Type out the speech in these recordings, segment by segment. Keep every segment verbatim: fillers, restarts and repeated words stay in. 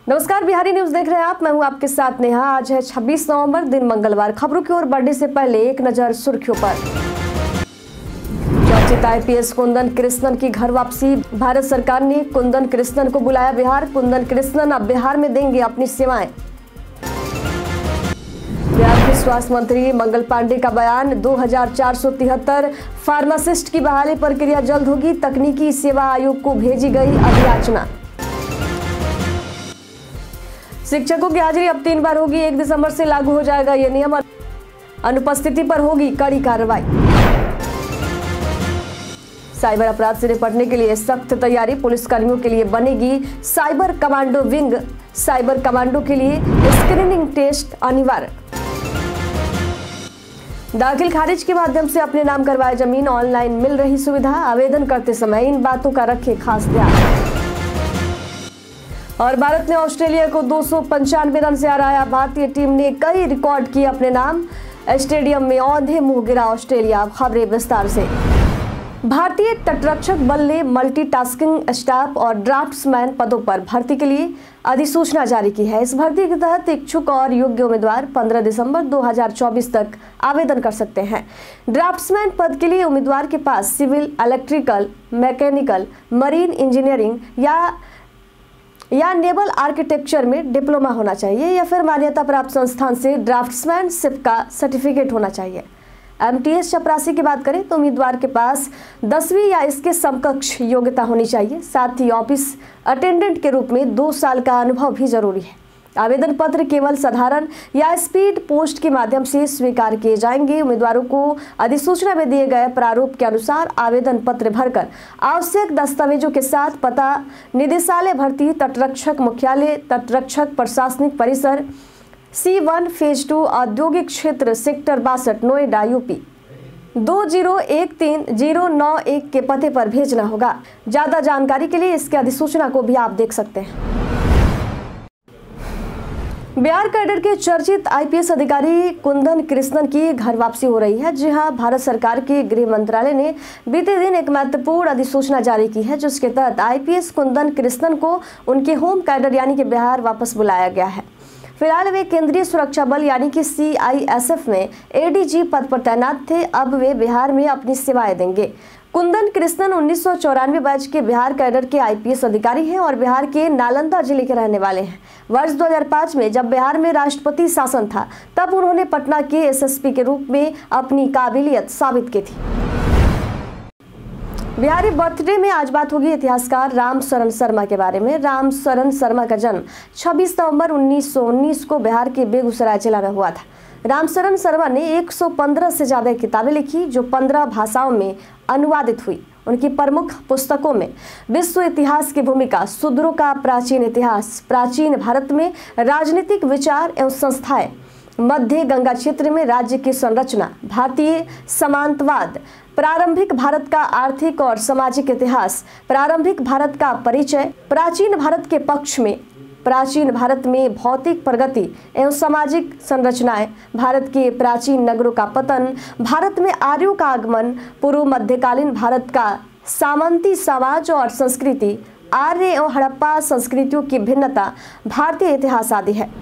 नमस्कार, बिहारी न्यूज देख रहे हैं आप। मैं हूं आपके साथ नेहा। आज है छब्बीस नवंबर, दिन मंगलवार। खबरों की ओर बढ़ने से पहले एक नजर सुर्खियों पर। चर्चित आईपीएस कुंदन कृष्णन की घर वापसी। भारत सरकार ने कुंदन कृष्णन को बुलाया बिहार। कुंदन कृष्णन अब बिहार में देंगे अपनी सेवाएं। बिहार के स्वास्थ्य मंत्री मंगल पांडे का बयान। दो हजार चार सौ तिहत्तर फार्मासिस्ट की बहाली प्रक्रिया जल्द होगी। तकनीकी सेवा आयोग को भेजी गई अभियाचना। शिक्षकों की हाजिरी अब तीन बार होगी। एक दिसंबर से लागू हो जाएगा यह नियम। अनुपस्थिति पर होगी कड़ी कार्रवाई। साइबर अपराध से निपटने के लिए सख्त तैयारी। पुलिसकर्मियों के लिए बनेगी cyber commando wing. Cyber commando के लिए स्क्रीनिंग टेस्ट अनिवार्य। दाखिल खारिज के माध्यम से अपने नाम करवाए जमीन। ऑनलाइन मिल रही सुविधा। आवेदन करते समय इन बातों का रखें खास ध्यान। और भारत ने ऑस्ट्रेलिया को दो सौ पंचानवे रन से हराया। भारतीय टीम ने कई रिकॉर्ड किए अपने नाम। स्टेडियम में औंधे मुंह गिरा ऑस्ट्रेलिया। खबरें विस्तार से। भारतीय तटरक्षक बल ने मल्टीटास्किंग स्टाफ और ड्राफ्ट्समैन पदों पर भर्ती के लिए अधिसूचना जारी की है। इस भर्ती के तहत इच्छुक और योग्य उम्मीदवार पंद्रह दिसंबर दो हजार चौबीस तक आवेदन कर सकते हैं। ड्राफ्ट्समैन पद के लिए उम्मीदवार के पास civil, electrical, mechanical, marine engineering या या नेवल आर्किटेक्चर में डिप्लोमा होना चाहिए या फिर मान्यता प्राप्त संस्थान से ड्राफ्ट्समैनशिप का सर्टिफिकेट होना चाहिए। एमटीएस चपरासी की बात करें तो उम्मीदवार के पास दसवीं या इसके समकक्ष योग्यता होनी चाहिए। साथ ही ऑफिस अटेंडेंट के रूप में दो साल का अनुभव भी जरूरी है। आवेदन पत्र केवल साधारण या स्पीड पोस्ट के माध्यम से स्वीकार किए जाएंगे। उम्मीदवारों को अधिसूचना में दिए गए प्रारूप के अनुसार आवेदन पत्र भरकर आवश्यक दस्तावेजों के साथ पता, निदेशालय भर्ती, तटरक्षक मुख्यालय, तटरक्षक प्रशासनिक परिसर, सी वन फेज टू, औद्योगिक क्षेत्र, सेक्टर बासठ, नोएडा, यूपी दो जीरो एक तीन जीरो नौ एक के पते पर भेजना होगा। ज्यादा जानकारी के लिए इसके अधिसूचना को भी आप देख सकते हैं। बिहार कैडर के चर्चित आईपीएस अधिकारी कुंदन कृष्णन की घर वापसी हो रही है। जी हां, भारत सरकार के गृह मंत्रालय ने बीते दिन एक महत्वपूर्ण अधिसूचना जारी की है, जिसके तहत आईपीएस कुंदन कृष्णन को उनके होम कैडर यानी कि बिहार वापस बुलाया गया है। फिलहाल वे केंद्रीय सुरक्षा बल यानी कि सीआईएसएफ में एडीजी पद पर तैनात थे। अब वे बिहार में अपनी सेवाएं देंगे। कुंदन कृष्णन उन्नीस सौ चौरानवे बैच के बिहार कैडर के आईपीएस अधिकारी हैं और बिहार के नालंदा जिले के रहने वाले हैं। वर्ष दो हजार पाँच में जब बिहार में राष्ट्रपति शासन था, तब उन्होंने पटना के एसएसपी के रूप में अपनी काबिलियत साबित की थी। बिहारी बर्थडे में आज बात होगी इतिहासकार राम शरण शर्मा के बारे में। राम शरण शर्मा का जन्म छब्बीस नवंबर उन्नीस सौ उन्नीस को बिहार के बेगूसराय जिला में हुआ था। राम शरण शर्मा ने एक सौ पंद्रह से ज्यादा किताबें लिखी, जो पंद्रह भाषाओं में अनुवादित हुई। उनकी प्रमुख पुस्तकों में विश्व इतिहास की भूमिका, शूद्रों का प्राचीन इतिहास, प्राचीन भारत में राजनीतिक विचार एवं संस्थाएं, मध्य गंगा क्षेत्र में राज्य की संरचना, भारतीय समांतवाद, प्रारंभिक भारत का आर्थिक और सामाजिक इतिहास, प्रारंभिक भारत का परिचय, प्राचीन भारत के पक्ष में, प्राचीन भारत में भौतिक प्रगति एवं सामाजिक संरचनाएं, भारत के प्राचीन नगरों का पतन, भारत में आर्यों का आगमन, पूर्व मध्यकालीन भारत का सामंती समाज और संस्कृति, आर्य एवं हड़प्पा संस्कृतियों की भिन्नता, भारतीय इतिहास आदि है।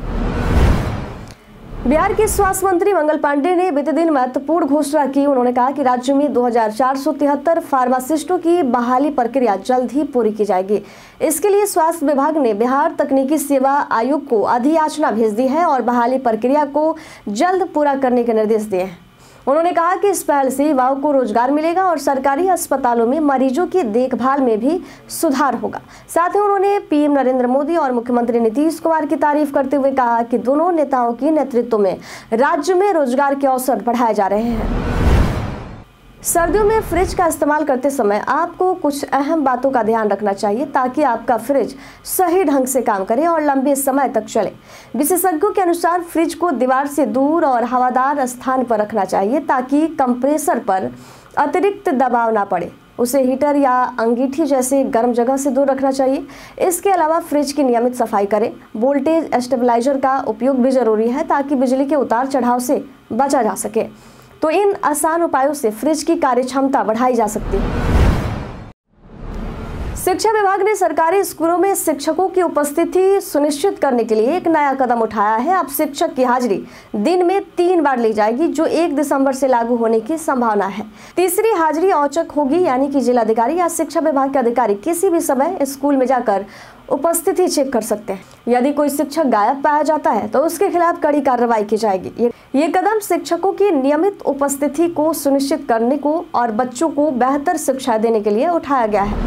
बिहार के स्वास्थ्य मंत्री मंगल पांडे ने बीते दिन महत्वपूर्ण घोषणा की। उन्होंने कहा कि राज्य में दो हजार चार सौ तिहत्तर फार्मासिस्टों की बहाली प्रक्रिया जल्द ही पूरी की जाएगी। इसके लिए स्वास्थ्य विभाग ने बिहार तकनीकी सेवा आयोग को अधियाचना भेज दी है और बहाली प्रक्रिया को जल्द पूरा करने के निर्देश दिए हैं। उन्होंने कहा कि इस पहल से युवाओं को रोजगार मिलेगा और सरकारी अस्पतालों में मरीजों की देखभाल में भी सुधार होगा। साथ ही उन्होंने पीएम नरेंद्र मोदी और मुख्यमंत्री नीतीश कुमार की तारीफ करते हुए कहा कि दोनों नेताओं के नेतृत्व में राज्य में रोजगार के अवसर बढ़ाए जा रहे हैं। सर्दियों में फ्रिज का इस्तेमाल करते समय आपको कुछ अहम बातों का ध्यान रखना चाहिए ताकि आपका फ्रिज सही ढंग से काम करे और लंबे समय तक चले। विशेषज्ञों के अनुसार फ्रिज को दीवार से दूर और हवादार स्थान पर रखना चाहिए ताकि कंप्रेसर पर अतिरिक्त दबाव ना पड़े। उसे हीटर या अंगीठी जैसे गर्म जगह से दूर रखना चाहिए। इसके अलावा फ्रिज की नियमित सफाई करें। वोल्टेज स्टेबलाइजर का उपयोग भी जरूरी है ताकि बिजली के उतार चढ़ाव से बचा जा सके। तो इन आसान उपायों से फ्रिज की कार्य क्षमता बढ़ाई जा सकती है। शिक्षा विभाग ने सरकारी स्कूलों में शिक्षकों की उपस्थिति सुनिश्चित करने के लिए एक नया कदम उठाया है। अब शिक्षक की हाजिरी दिन में तीन बार ली जाएगी, जो एक दिसंबर से लागू होने की संभावना है। तीसरी हाजिरी औचक होगी, यानी कि जिलाधिकारी या शिक्षा विभाग के अधिकारी किसी भी समय स्कूल में जाकर उपस्थिति चेक कर सकते हैं। यदि कोई शिक्षक गायब पाया जाता है तो उसके खिलाफ कड़ी कार्रवाई की जाएगी। ये, ये कदम शिक्षकों की नियमित उपस्थिति को सुनिश्चित करने को और बच्चों को बेहतर शिक्षा देने के लिए उठाया गया है।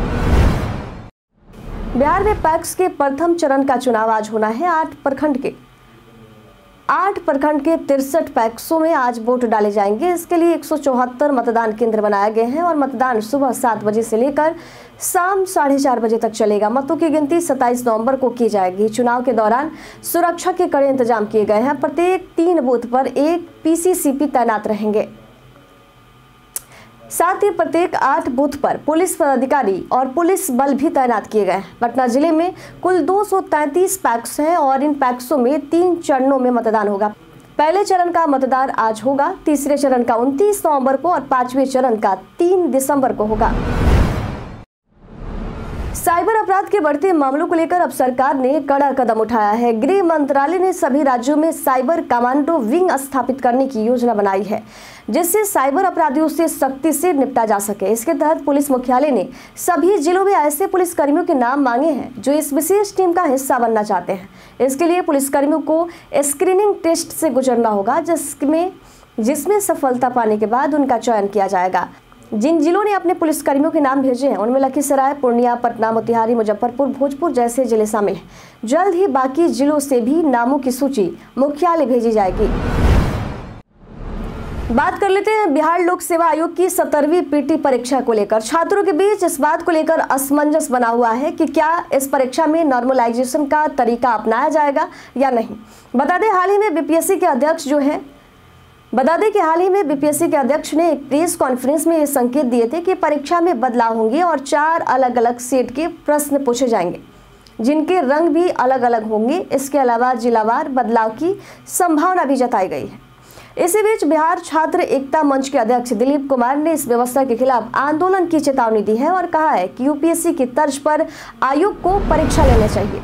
बिहार में पैक्स के प्रथम चरण का चुनाव आज होना है। आठ प्रखंड के आठ प्रखंड के तिरसठ पैक्सों में आज वोट डाले जाएंगे। इसके लिए एक सौ चौहत्तर मतदान केंद्र बनाए गए हैं और मतदान सुबह सात बजे से लेकर शाम साढ़े चार बजे तक चलेगा। मतों की गिनती सत्ताईस नवंबर को की जाएगी। चुनाव के दौरान सुरक्षा के कड़े इंतजाम किए गए हैं। प्रत्येक तीन बूथ पर एक पीसीसीपी तैनात रहेंगे। साथ ही प्रत्येक आठ बूथ पर पुलिस पदाधिकारी और पुलिस बल भी तैनात किए गए हैं। पटना जिले में कुल दो सौ तैंतीस पैक्स हैं और इन पैक्सों में तीन चरणों में मतदान होगा। पहले चरण का मतदान आज होगा, तीसरे चरण का उनतीस नवंबर को और पांचवें चरण का तीन दिसंबर को होगा। साइबर अपराध के बढ़ते मामलों को लेकर अब सरकार ने कड़ा कदम उठाया है। गृह मंत्रालय ने सभी राज्यों में साइबर कमांडो विंग स्थापित करने की योजना बनाई है, जिससे साइबर अपराधियों से सख्ती से निपटा जा सके। इसके तहत पुलिस मुख्यालय ने सभी जिलों में ऐसे पुलिसकर्मियों के नाम मांगे हैं जो इस विशेष टीम का हिस्सा बनना चाहते हैं। इसके लिए पुलिसकर्मियों को स्क्रीनिंग टेस्ट से गुजरना होगा, जिसमें जिसमें सफलता पाने के बाद उनका चयन किया जाएगा। जिन जिलों ने अपने पुलिसकर्मियों के नाम भेजे हैं उनमें लखीसराय, पूर्णिया, पटना, मोतिहारी, मुजफ्फरपुर, भोजपुर जैसे जिले शामिल हैं। जल्द ही बाकी जिलों से भी नामों की सूची मुख्यालय भेजी जाएगी। बात कर लेते हैं बिहार लोक सेवा आयोग की सत्तरवीं पीटी परीक्षा को लेकर। छात्रों के बीच इस बात को लेकर असमंजस बना हुआ है कि क्या इस परीक्षा में नॉर्मलाइजेशन का तरीका अपनाया जाएगा या नहीं। बता दें हाल ही में बीपीएससी के अध्यक्ष जो है बता दें कि हाल ही में बीपीएससी के अध्यक्ष ने एक प्रेस कॉन्फ्रेंस में ये संकेत दिए थे कि परीक्षा में बदलाव होंगे और चार अलग अलग सेट के प्रश्न पूछे जाएंगे, जिनके रंग भी अलग अलग होंगे। इसके अलावा जिलावार बदलाव की संभावना भी जताई गई है। इसी बीच बिहार छात्र एकता मंच के अध्यक्ष दिलीप कुमार ने इस व्यवस्था के खिलाफ आंदोलन की चेतावनी दी है और कहा है कि यूपीएससी की तर्ज पर आयोग को परीक्षा लेना चाहिए।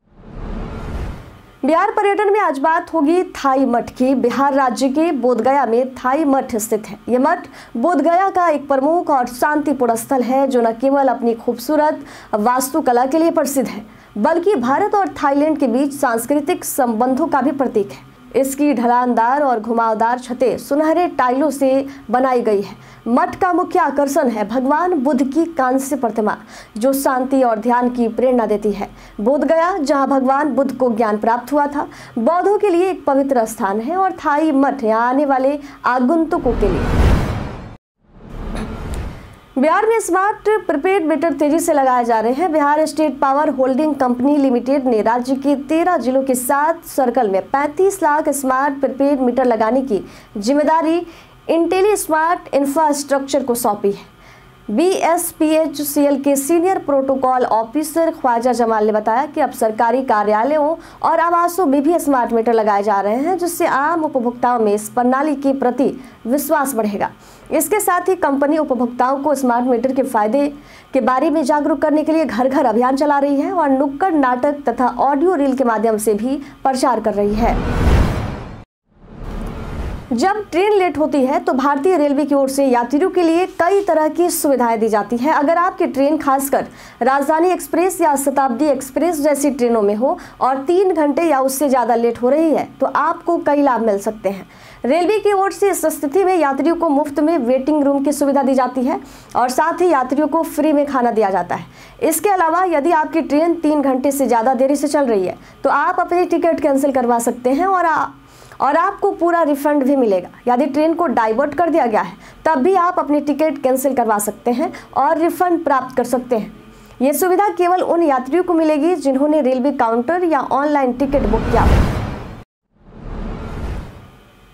बिहार पर्यटन में आज बात होगी थाई मठ की। बिहार राज्य के बोधगया में थाई मठ स्थित है। यह मठ बोधगया का एक प्रमुख और शांतिपूर्ण स्थल है, जो न केवल अपनी खूबसूरत वास्तुकला के लिए प्रसिद्ध है, बल्कि भारत और थाईलैंड के बीच सांस्कृतिक संबंधों का भी प्रतीक है। इसकी ढलानदार और घुमावदार छतें सुनहरे टाइलों से बनाई गई है। मठ का मुख्य आकर्षण है भगवान बुद्ध की कांस्य प्रतिमा, जो शांति और ध्यान की प्रेरणा देती है। बोधगया, जहां भगवान बुद्ध को ज्ञान प्राप्त हुआ था, बौद्धों के लिए एक पवित्र स्थान है और थाई मठ यहां आने वाले आगंतुकों के लिए। बिहार में स्मार्ट प्रीपेड मीटर तेजी से लगाए जा रहे हैं। Bihar state power holding company limited ने राज्य के तेरह जिलों के सात सर्कल में पैंतीस लाख स्मार्ट प्रीपेड मीटर लगाने की जिम्मेदारी इंटेली स्मार्ट इंफ्रास्ट्रक्चर को सौंपी है। बीएसपीएचसीएल के senior protocol officer Khwaja Jamal ने बताया कि अब सरकारी कार्यालयों और आवासों में भी स्मार्ट मीटर लगाए जा रहे हैं, जिससे आम उपभोक्ताओं में इस प्रणाली के प्रति विश्वास बढ़ेगा। इसके साथ ही कंपनी उपभोक्ताओं को स्मार्ट मीटर के फायदे के बारे में जागरूक करने के लिए घर घर अभियान चला रही है और नुक्कड़ नाटक तथा ऑडियो रील के माध्यम से भी प्रचार कर रही है। जब ट्रेन लेट होती है तो भारतीय रेलवे की ओर से यात्रियों के लिए कई तरह की सुविधाएं दी जाती है। अगर आपकी ट्रेन खासकर राजधानी एक्सप्रेस या शताब्दी एक्सप्रेस जैसी ट्रेनों में हो और तीन घंटे या उससे ज़्यादा लेट हो रही है तो आपको कई लाभ मिल सकते हैं। रेलवे की ओर से इस स्थिति में यात्रियों को मुफ्त में वेटिंग रूम की सुविधा दी जाती है और साथ ही यात्रियों को फ्री में खाना दिया जाता है। इसके अलावा यदि आपकी ट्रेन तीन घंटे से ज़्यादा देरी से चल रही है तो आप अपनी टिकट कैंसिल करवा सकते हैं और आ, और आपको पूरा रिफंड भी मिलेगा। यदि ट्रेन को डाइवर्ट कर दिया गया है तब भी आप अपनी टिकट कैंसिल करवा सकते हैं और रिफंड प्राप्त कर सकते हैं। ये सुविधा केवल उन यात्रियों को मिलेगी जिन्होंने रेलवे काउंटर या ऑनलाइन टिकट बुक किया हो।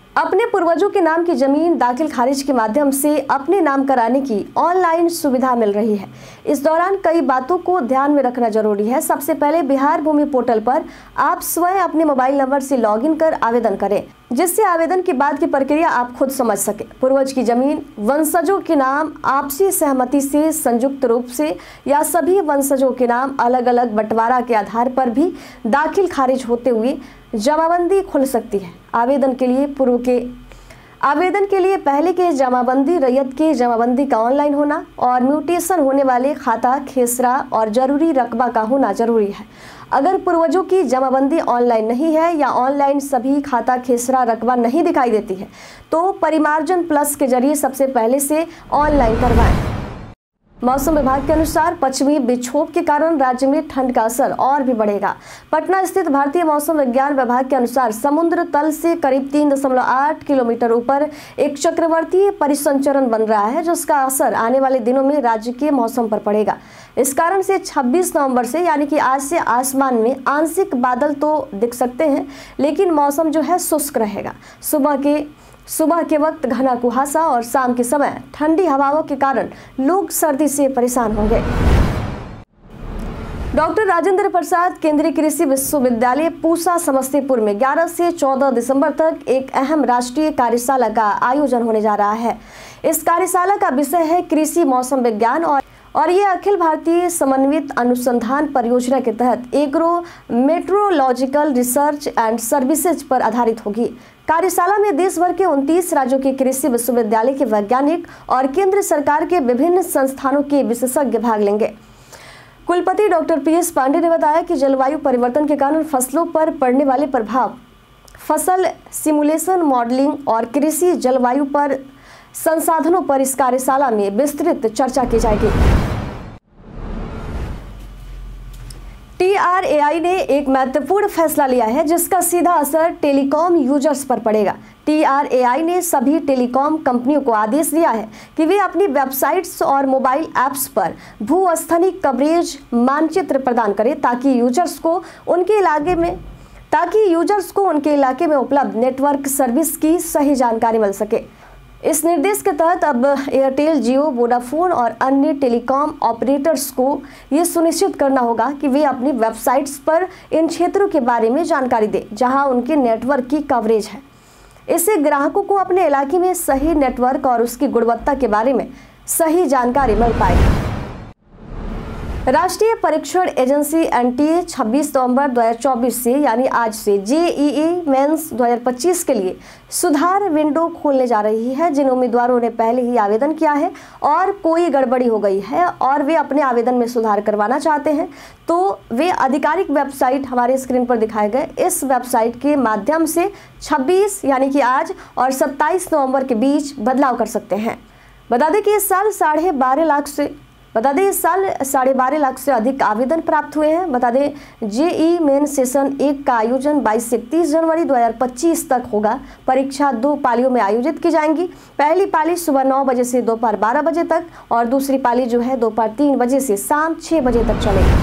अपने पूर्वजों के नाम की जमीन दाखिल खारिज के माध्यम से अपने नाम कराने की ऑनलाइन सुविधा मिल रही है। इस दौरान कई बातों को ध्यान में रखना जरूरी है। सबसे पहले बिहार भूमि पोर्टल पर आप स्वयं अपने मोबाइल नंबर से लॉगिन कर आवेदन करें, जिससे आवेदन के बाद की प्रक्रिया आप खुद समझ सके। पूर्वज की जमीन वंशजों के नाम आपसी सहमति से, संयुक्त रूप से या सभी वंशजों के नाम अलग अलग बंटवारा के आधार पर भी दाखिल खारिज होते हुए जमाबंदी खुल सकती है। आवेदन के लिए पूर्व के आवेदन के लिए पहले के जमाबंदी, रैयत के जमाबंदी का ऑनलाइन होना और म्यूटेशन होने वाले खाता, खेसरा और जरूरी रकबा का होना जरूरी है। अगर पूर्वजों की जमाबंदी ऑनलाइन नहीं है या ऑनलाइन सभी खाता, खेसरा, रकबा नहीं दिखाई देती है तो परिमार्जन प्लस के जरिए सबसे पहले से ऑनलाइन करवाएं। मौसम विभाग के अनुसार पश्चिमी विक्षोभ के कारण राज्य में ठंड का असर और भी बढ़ेगा। पटना स्थित भारतीय मौसम विज्ञान विभाग के अनुसार समुद्र तल से करीब तीन दशमलव आठ किलोमीटर ऊपर एक चक्रवातीय परिसंचरण बन रहा है, जिसका असर आने वाले दिनों में राज्य के मौसम पर पड़ेगा। इस कारण से छब्बीस नवंबर से यानी कि आज से आसमान में आंशिक बादल तो दिख सकते हैं, लेकिन मौसम जो है शुष्क रहेगा। सुबह के सुबह के वक्त घना कुहासा और शाम के समय ठंडी हवाओं के कारण लोग सर्दी से परेशान होंगे। डॉक्टर राजेंद्र प्रसाद केंद्रीय कृषि विश्वविद्यालय पूसा समस्तीपुर में ग्यारह से चौदह दिसंबर तक एक अहम राष्ट्रीय कार्यशाला का आयोजन होने जा रहा है। इस कार्यशाला का विषय है कृषि मौसम विज्ञान और और ये अखिल भारतीय समन्वित अनुसंधान परियोजना के तहत agro meteorological research and services पर आधारित होगी। कार्यशाला में देश भर के उनतीस राज्यों के कृषि विश्वविद्यालय के वैज्ञानिक और केंद्र सरकार के विभिन्न संस्थानों के विशेषज्ञ भाग लेंगे। कुलपति डॉक्टर पी एस पांडे ने बताया कि जलवायु परिवर्तन के कारण फसलों पर पड़ने वाले प्रभाव, फसल सिमुलेशन, मॉडलिंग और कृषि जलवायु पर संसाधनों पर इस कार्यशाला में विस्तृत चर्चा की जाएगी। टी आर ए आई ने एक महत्वपूर्ण फैसला लिया है जिसका सीधा असर टेलीकॉम यूजर्स पर पड़ेगा। टी आर ए आई ने सभी टेलीकॉम कंपनियों को आदेश दिया है कि वे अपनी वेबसाइट्स और मोबाइल ऐप्स पर भू-स्थलीय कवरेज मानचित्र प्रदान करें ताकि यूजर्स को उनके इलाके में ताकि यूजर्स को उनके इलाके में उपलब्ध नेटवर्क सर्विस की सही जानकारी मिल सके। इस निर्देश के तहत अब एयरटेल, जियो, वोडाफोन और अन्य टेलीकॉम ऑपरेटर्स को ये सुनिश्चित करना होगा कि वे अपनी वेबसाइट्स पर इन क्षेत्रों के बारे में जानकारी दें जहां उनके नेटवर्क की कवरेज है। इससे ग्राहकों को अपने इलाके में सही नेटवर्क और उसकी गुणवत्ता के बारे में सही जानकारी मिल पाएगी। राष्ट्रीय परीक्षण एजेंसी एन टी ए छब्बीस नवंबर दो हज़ार चौबीस से यानी आज से जे ई ई मेंस दो हज़ार पच्चीस के लिए सुधार विंडो खोलने जा रही है। जिन उम्मीदवारों ने पहले ही आवेदन किया है और कोई गड़बड़ी हो गई है और वे अपने आवेदन में सुधार करवाना चाहते हैं तो वे आधिकारिक वेबसाइट हमारे स्क्रीन पर दिखाए गए इस वेबसाइट के माध्यम से छब्बीस यानी कि आज और सत्ताईस नवंबर के बीच बदलाव कर सकते हैं। बता दें कि इस साल साढ़े बारह लाख से बता दें इस साल साढ़े बारह लाख से अधिक आवेदन प्राप्त हुए हैं। बता दें जेई मेन सेशन एक का आयोजन बाईस से तीस जनवरी दो हज़ार पच्चीस तक होगा। परीक्षा दो पालियों में आयोजित की जाएंगी। पहली पाली सुबह नौ बजे से दोपहर बारह बजे तक और दूसरी पाली जो है दोपहर तीन बजे से शाम छः बजे तक चलेगी।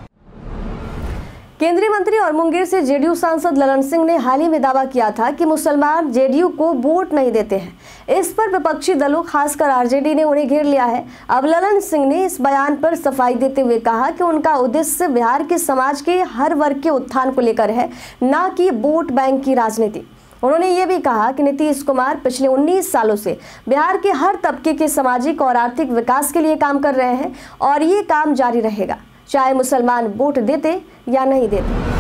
केंद्रीय मंत्री और मुंगेर से जे डी यू सांसद ललन सिंह ने हाल ही में दावा किया था कि मुसलमान जे डी यू को वोट नहीं देते हैं। इस पर विपक्षी दलों खासकर आर जे डी ने उन्हें घेर लिया है। अब ललन सिंह ने इस बयान पर सफाई देते हुए कहा कि उनका उद्देश्य बिहार के समाज के हर वर्ग के उत्थान को लेकर है, न कि वोट बैंक की राजनीति। उन्होंने ये भी कहा कि नीतीश कुमार पिछले उन्नीस सालों से बिहार के हर तबके के सामाजिक और आर्थिक विकास के लिए काम कर रहे हैं और ये काम जारी रहेगा, चाहे मुसलमान वोट देते या नहीं देते।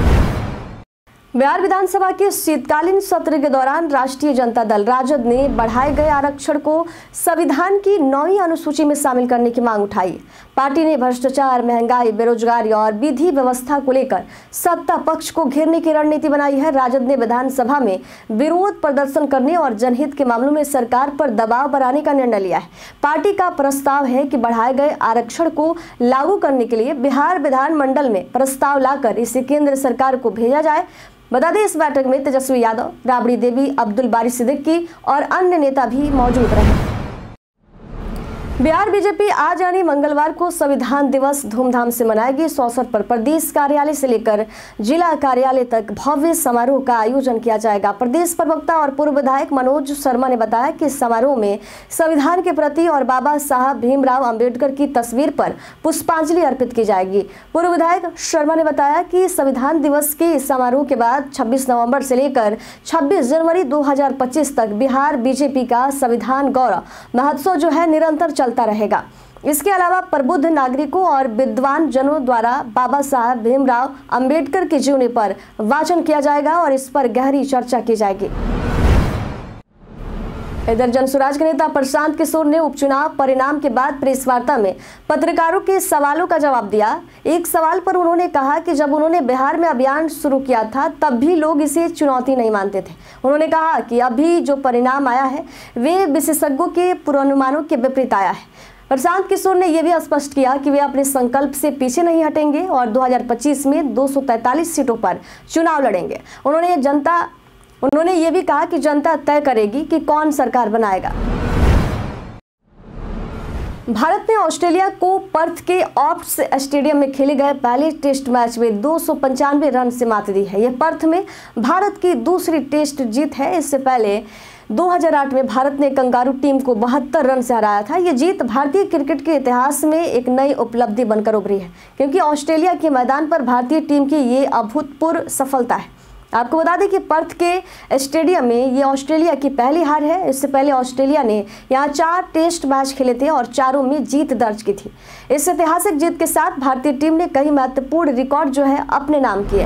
बिहार विधानसभा के शीतकालीन सत्र के दौरान राष्ट्रीय जनता दल राजद ने बढ़ाए गए आरक्षण को संविधान की नौवीं अनुसूची में शामिल करने की मांग उठाई। पार्टी ने भ्रष्टाचार, महंगाई, बेरोजगारी और विधि व्यवस्था को लेकर सत्ता पक्ष को घेरने की रणनीति बनाई है। राजद ने विधानसभा में विरोध प्रदर्शन करने और जनहित के मामलों में सरकार पर दबाव बनाने का निर्णय लिया है। पार्टी का प्रस्ताव है कि बढ़ाए गए आरक्षण को लागू करने के लिए बिहार विधानमंडल में प्रस्ताव लाकर इसे केंद्र सरकार को भेजा जाए। बता दें इस बैठक में तेजस्वी यादव, राबड़ी देवी, अब्दुल बारी सिद्दीकी और अन्य नेता भी मौजूद रहे। बिहार बीजेपी आज यानी मंगलवार को संविधान दिवस धूमधाम से मनाएगी। इस अवसर पर प्रदेश कार्यालय से लेकर जिला कार्यालय तक भव्य समारोह का आयोजन किया जाएगा। प्रदेश प्रवक्ता और पूर्व विधायक मनोज शर्मा ने बताया कि इस समारोह में संविधान के प्रति और बाबा साहब भीमराव अंबेडकर की तस्वीर पर पुष्पांजलि अर्पित की जाएगी। पूर्व विधायक शर्मा ने बताया कि संविधान दिवस के इस समारोह के बाद छब्बीस नवंबर से लेकर छब्बीस जनवरी दो हजार पच्चीस तक बिहार बीजेपी का संविधान गौरव महोत्सव जो है निरंतर चलता रहेगा। इसके अलावा प्रबुद्ध नागरिकों और विद्वान जनों द्वारा बाबा साहब भीमराव अंबेडकर की जीवनी पर वाचन किया जाएगा और इस पर गहरी चर्चा की जाएगी। इधर जनसुराज के नेता प्रशांत किशोर ने उपचुनाव परिणाम के बाद प्रेस वार्ता में पत्रकारों के सवालों का जवाब दिया। एक सवाल पर उन्होंने कहा कि जब उन्होंने बिहार में अभियान शुरू किया था तब भी लोग इसे चुनौती नहीं मानते थे। उन्होंने कहा कि अभी जो परिणाम आया है वे विशेषज्ञों के पूर्वानुमानों के विपरीत आया है। प्रशांत किशोर ने यह भी स्पष्ट किया कि वे अपने संकल्प से पीछे नहीं हटेंगे और दो हजार पच्चीस में दो सौ तैंतालीस सीटों पर चुनाव लड़ेंगे। उन्होंने जनता उन्होंने ये भी कहा कि जनता तय करेगी कि कौन सरकार बनाएगा। भारत ने ऑस्ट्रेलिया को पर्थ के ऑप्स स्टेडियम में खेले गए पहले टेस्ट मैच में दो सौ पंचानवे रन से मात दी है। यह पर्थ में भारत की दूसरी टेस्ट जीत है। इससे पहले दो हज़ार आठ में भारत ने कंगारू टीम को बहत्तर रन से हराया था। यह जीत भारतीय क्रिकेट के इतिहास में एक नई उपलब्धि बनकर उभरी है, क्योंकि ऑस्ट्रेलिया के मैदान पर भारतीय टीम की ये अभूतपूर्व सफलता है। आपको बता दें कि पर्थ के स्टेडियम में ये ऑस्ट्रेलिया की पहली हार है। इससे पहले ऑस्ट्रेलिया ने यहाँ चार टेस्ट मैच खेले थे और चारों में जीत दर्ज की थी। इस ऐतिहासिक जीत के साथ भारतीय टीम ने कई महत्वपूर्ण रिकॉर्ड जो है अपने नाम किए।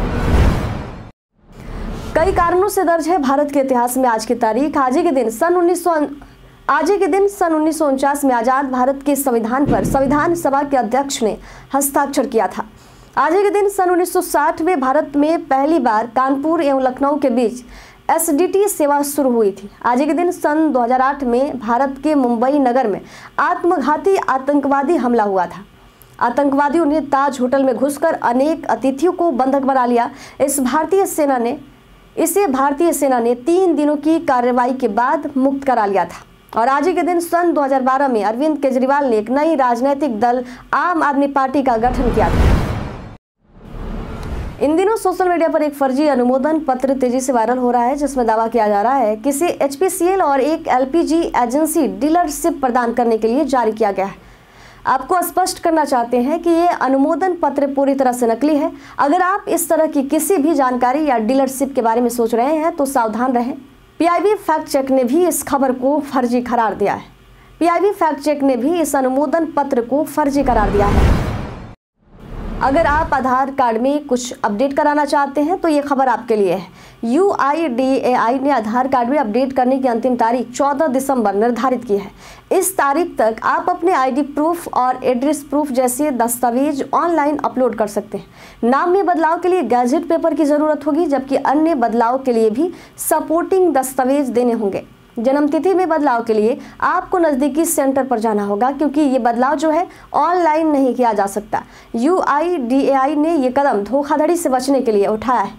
कई कारणों से दर्ज है भारत के इतिहास में आज की तारीख। आज के दिन सन उन्नीस सौ आज के दिन सन उन्नीस सौ उनचास में आजाद भारत के संविधान पर संविधान सभा के अध्यक्ष ने हस्ताक्षर किया था। आज के दिन सन उन्नीस सौ साठ में भारत में पहली बार कानपुर एवं लखनऊ के बीच एस डी टी सेवा शुरू हुई थी। आज के दिन सन दो हज़ार आठ में भारत के मुंबई नगर में आत्मघाती आतंकवादी हमला हुआ था। आतंकवादियों ने ताज होटल में घुसकर अनेक अतिथियों को बंधक बना लिया। इस भारतीय सेना ने इसे भारतीय सेना ने तीन दिनों की कार्रवाई के बाद मुक्त करा लिया था। और आज के दिन सन दो हज़ार बारह में अरविंद केजरीवाल ने एक नई राजनीतिक दल आम आदमी पार्टी का गठन किया था। इन दिनों सोशल मीडिया पर एक फर्जी अनुमोदन पत्र तेजी से वायरल हो रहा है, जिसमें दावा किया जा रहा है कि इसे एच पी सी एल और एक L P G agency dealership प्रदान करने के लिए जारी किया गया है। आपको स्पष्ट करना चाहते हैं कि ये अनुमोदन पत्र पूरी तरह से नकली है। अगर आप इस तरह की किसी भी जानकारी या डीलरशिप के बारे में सोच रहे हैं तो सावधान रहें। P I B fact check ने भी इस खबर को फर्जी करार दिया है। P I B fact check ने भी इस अनुमोदन पत्र को फर्जी करार दिया है। अगर आप आधार कार्ड में कुछ अपडेट कराना चाहते हैं तो ये खबर आपके लिए है। यू आई डी ए आई ने आधार कार्ड में अपडेट करने की अंतिम तारीख चौदह दिसंबर निर्धारित की है। इस तारीख तक आप अपने आई डी प्रूफ और एड्रेस प्रूफ जैसे दस्तावेज ऑनलाइन अपलोड कर सकते हैं। नाम में बदलाव के लिए गैजेट पेपर की ज़रूरत होगी, जबकि अन्य बदलाव के लिए भी सपोर्टिंग दस्तावेज देने होंगे। जन्मतिथि में बदलाव के लिए आपको नज़दीकी सेंटर पर जाना होगा, क्योंकि ये बदलाव जो है ऑनलाइन नहीं किया जा सकता। यू आई डी ए आई ने ये कदम धोखाधड़ी से बचने के लिए उठाया है।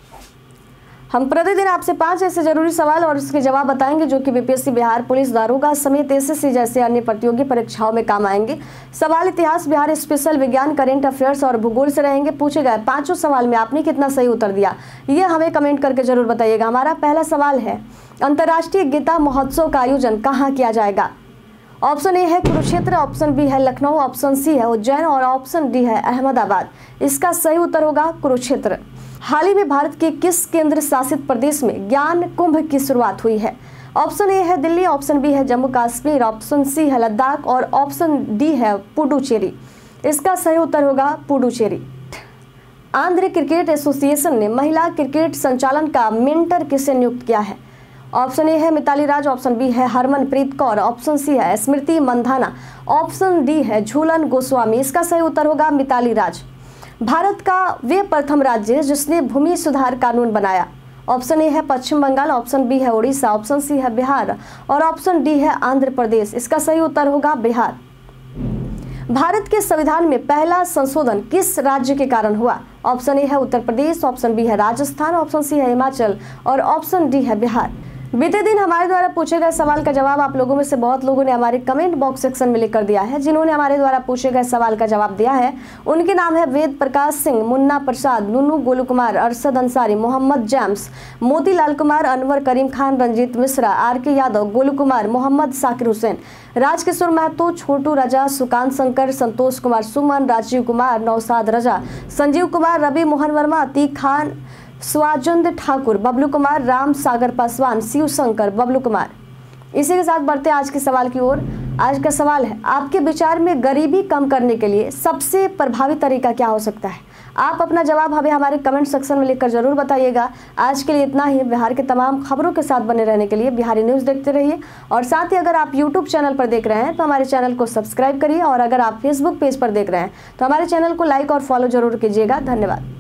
हम प्रतिदिन आपसे पांच ऐसे जरूरी सवाल और उसके जवाब बताएंगे जो कि B P S C Bihar police दारोगा समेत एस एस सी जैसे अन्य प्रतियोगी परीक्षाओं में काम आएंगे। सवाल इतिहास, बिहार स्पेशल, विज्ञान, करेंट अफेयर्स और भूगोल से रहेंगे। पूछे गए पांचों सवाल में आपने कितना सही उत्तर दिया, ये हमें कमेंट करके जरूर बताइएगा। हमारा पहला सवाल है, अंतर्राष्ट्रीय गीता महोत्सव का आयोजन कहाँ किया जाएगा? ऑप्शन ए है कुरुक्षेत्र, ऑप्शन बी है लखनऊ, ऑप्शन सी है उज्जैन और ऑप्शन डी है अहमदाबाद। इसका सही उत्तर होगा कुरुक्षेत्र। हाल ही में भारत के किस केंद्र शासित प्रदेश में ज्ञान कुंभ की शुरुआत हुई है? ऑप्शन ए है दिल्ली, ऑप्शन बी है जम्मू कश्मीर, ऑप्शन सी है लद्दाख और ऑप्शन डी है पुडुचेरी। इसका सही उत्तर होगा पुडुचेरी। आंध्र क्रिकेट एसोसिएशन ने महिला क्रिकेट संचालन का मेंटर किसे नियुक्त किया है? ऑप्शन ए है मिताली राज, ऑप्शन बी है हरमनप्रीत कौर, ऑप्शन सी है स्मृति मंधाना, ऑप्शन डी है झूलन गोस्वामी। इसका सही उत्तर होगा मिताली राज। भारत का वे प्रथम राज्य जिसने भूमि सुधार कानून बनाया? ऑप्शन ए है पश्चिम बंगाल, ऑप्शन बी है उड़ीसा, ऑप्शन सी है बिहार और ऑप्शन डी है आंध्र प्रदेश। इसका सही उत्तर होगा बिहार। भारत के संविधान में पहला संशोधन किस राज्य के कारण हुआ? ऑप्शन ए है उत्तर प्रदेश, ऑप्शन बी है राजस्थान, ऑप्शन सी है हिमाचल और ऑप्शन डी है बिहार। बीते दिन हमारे द्वारा पूछे गए सवाल का जवाब आप लोगों में से बहुत लोगों ने हमारे कमेंट बॉक्स सेक्शन में लिखकर दिया है। जिन्होंने हमारे द्वारा पूछे गए सवाल का जवाब दिया है उनके नाम है Ved Prakash Singh, Munna Prasad, Nunu Golu Kumar, Arshad Ansari, Mohammad James, Motilal Kumar, Anwar Karim Khan, Ranjit Mishra, R K Yadav, Golu Kumar, Mohammad Sakir Hussain, Rajkishore Mahato, छोटू राजा, सुकांत शंकर, संतोष कुमार सुमन, राजीव कुमार, नौसाद रजा, संजीव कुमार, रवि मोहन वर्मा, अतीक खान, स्वाजुंद ठाकुर, बबलू कुमार, राम सागर पासवान, शिव शंकर, बबलू कुमार। इसी के साथ बढ़ते आज के सवाल की ओर। आज का सवाल है, आपके विचार में गरीबी कम करने के लिए सबसे प्रभावी तरीका क्या हो सकता है? आप अपना जवाब हमें हमारे कमेंट सेक्शन में लिखकर जरूर बताइएगा। आज के लिए इतना ही। बिहार के तमाम खबरों के साथ बने रहने के लिए बिहारी न्यूज़ देखते रहिए और साथ ही अगर आप यूट्यूब चैनल पर देख रहे हैं तो हमारे चैनल को सब्सक्राइब करिए और अगर आप फेसबुक पेज पर देख रहे हैं तो हमारे चैनल को लाइक और फॉलो जरूर कीजिएगा। धन्यवाद।